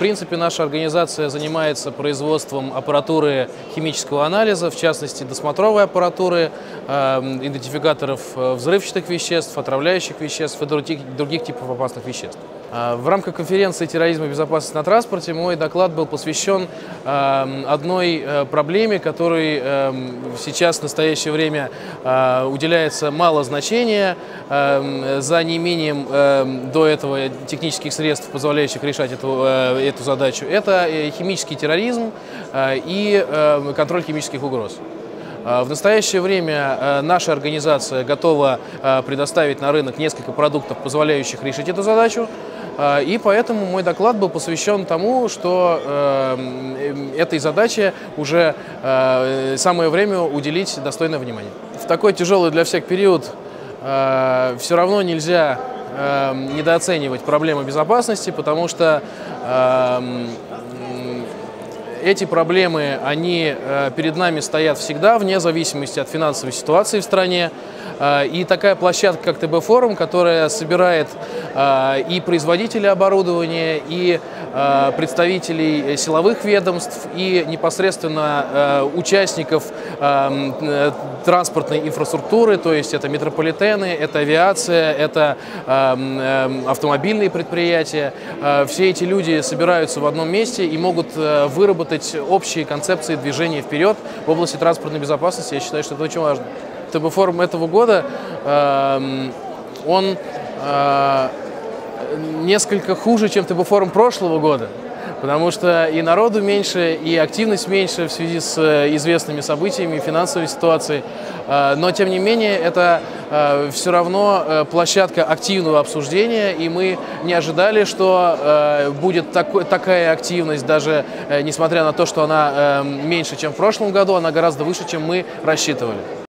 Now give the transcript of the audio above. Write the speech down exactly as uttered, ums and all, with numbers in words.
принципе, наша организация занимается производством аппаратуры химического анализа, в частности, досмотровой аппаратуры, идентификаторов взрывчатых веществ, отравляющих веществ и других, других типов опасных веществ. В рамках конференции «Терроризм и безопасность на транспорте» мой доклад был посвящен одной проблеме, которой сейчас в настоящее время уделяется мало значения, за неимением до этого технических средств, позволяющих решать эту, эту задачу. Это химический терроризм и контроль химических угроз. В настоящее время наша организация готова предоставить на рынок несколько продуктов, позволяющих решить эту задачу, и поэтому мой доклад был посвящен тому, что этой задаче уже самое время уделить достойное внимание. В такой тяжелый для всех период все равно нельзя недооценивать проблемы безопасности, потому что эти проблемы, они перед нами стоят всегда, вне зависимости от финансовой ситуации в стране. И такая площадка, как ТБ-форум, которая собирает и производителей оборудования, и представителей силовых ведомств, и непосредственно участников транспортной инфраструктуры, то есть это метрополитены, это авиация, это автомобильные предприятия. Все эти люди собираются в одном месте и могут выработать общие концепции движения вперед в области транспортной безопасности. Я считаю, что это очень важно. ТБ-форум этого года, э, он э, несколько хуже, чем ТБ-форум прошлого года, потому что и народу меньше, и активность меньше в связи с известными событиями, финансовой ситуацией. Э, но, тем не менее, это э, все равно э, площадка активного обсуждения, и мы не ожидали, что э, будет такой, такая активность, даже э, несмотря на то, что она э, меньше, чем в прошлом году, она гораздо выше, чем мы рассчитывали.